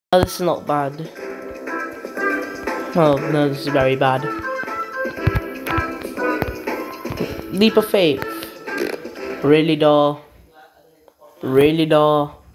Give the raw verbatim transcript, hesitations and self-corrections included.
Oh, this is not bad. Oh, no, this is very bad. Leap of faith. Really, though? Really, though?